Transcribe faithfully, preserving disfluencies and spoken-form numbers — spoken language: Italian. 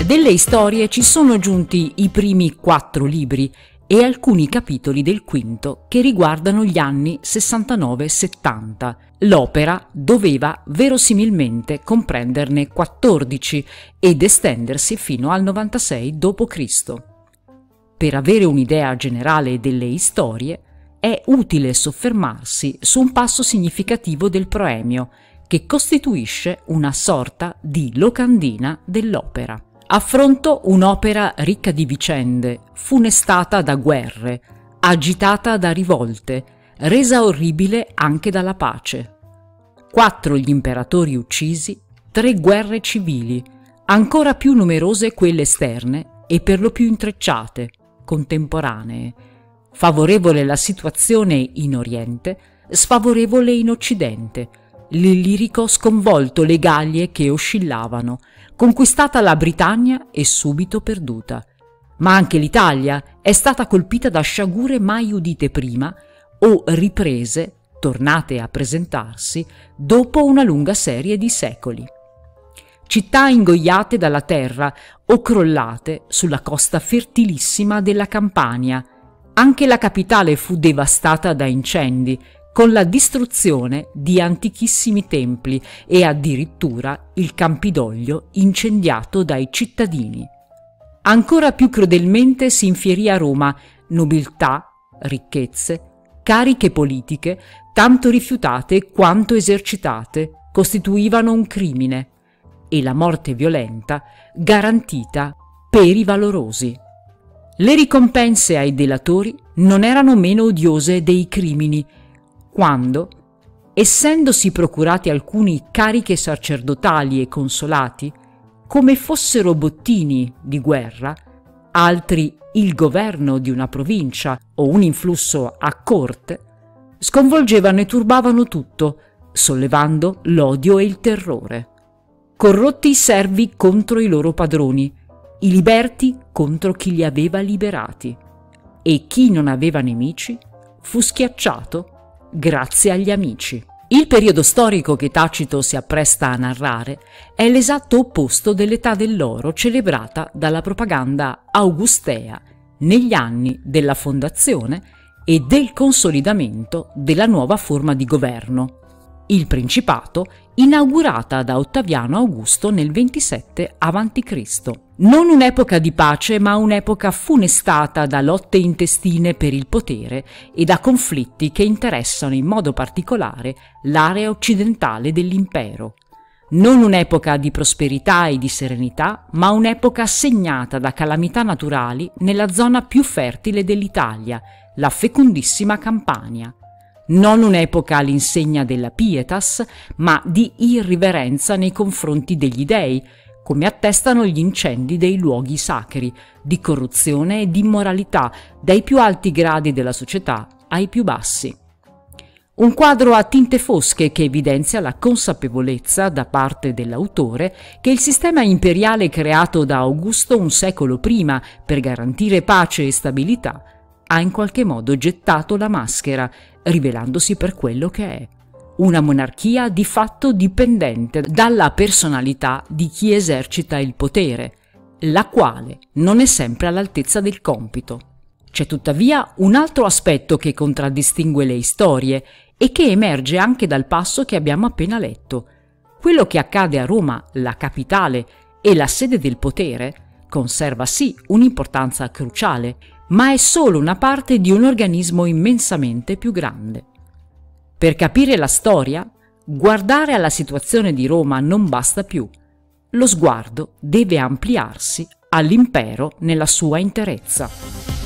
Delle storie ci sono giunti i primi quattro libri e alcuni capitoli del quinto che riguardano gli anni sessantanove settanta. L'opera doveva verosimilmente comprenderne quattordici ed estendersi fino al novantasei dopo Cristo. Per avere un'idea generale delle storie è utile soffermarsi su un passo significativo del proemio, che costituisce una sorta di locandina dell'opera. Affronto un'opera ricca di vicende, funestata da guerre, agitata da rivolte, resa orribile anche dalla pace. Quattro gli imperatori uccisi, tre guerre civili, ancora più numerose quelle esterne e per lo più intrecciate, contemporanee. Favorevole la situazione in Oriente, sfavorevole in Occidente, l'Illirico sconvolto le Gallie che oscillavano, conquistata la Britannia e subito perduta. Ma anche l'Italia è stata colpita da sciagure mai udite prima o riprese, tornate a presentarsi, dopo una lunga serie di secoli. Città ingoiate dalla terra o crollate sulla costa fertilissima della Campania. Anche la capitale fu devastata da incendi, con la distruzione di antichissimi templi e addirittura il Campidoglio incendiato dai cittadini. Ancora più crudelmente si infierì a Roma nobiltà, ricchezze, cariche politiche, tanto rifiutate quanto esercitate, costituivano un crimine, e la morte violenta garantita per i valorosi. Le ricompense ai delatori non erano meno odiose dei crimini, quando, essendosi procurati alcuni cariche sacerdotali e consolati, come fossero bottini di guerra, altri il governo di una provincia o un influsso a corte, sconvolgevano e turbavano tutto, sollevando l'odio e il terrore. Corrotti i servi contro i loro padroni, i liberti contro chi li aveva liberati, e chi non aveva nemici fu schiacciato grazie agli amici. Il periodo storico che Tacito si appresta a narrare è l'esatto opposto dell'età dell'oro celebrata dalla propaganda augustea negli anni della fondazione e del consolidamento della nuova forma di governo, il Principato, inaugurata da Ottaviano Augusto nel ventisette avanti Cristo. Non un'epoca di pace, ma un'epoca funestata da lotte intestine per il potere e da conflitti che interessano in modo particolare l'area occidentale dell'impero. Non un'epoca di prosperità e di serenità, ma un'epoca segnata da calamità naturali nella zona più fertile dell'Italia, la fecondissima Campania. Non un'epoca all'insegna della pietas, ma di irriverenza nei confronti degli dei, come attestano gli incendi dei luoghi sacri, di corruzione e di immoralità, dai più alti gradi della società ai più bassi. Un quadro a tinte fosche che evidenzia la consapevolezza da parte dell'autore che il sistema imperiale creato da Augusto un secolo prima per garantire pace e stabilità ha in qualche modo gettato la maschera, rivelandosi per quello che è. Una monarchia di fatto dipendente dalla personalità di chi esercita il potere, la quale non è sempre all'altezza del compito. C'è tuttavia un altro aspetto che contraddistingue le storie e che emerge anche dal passo che abbiamo appena letto. Quello che accade a Roma, la capitale e la sede del potere, conserva sì un'importanza cruciale, ma è solo una parte di un organismo immensamente più grande. Per capire la storia, guardare alla situazione di Roma non basta più. Lo sguardo deve ampliarsi all'impero nella sua interezza.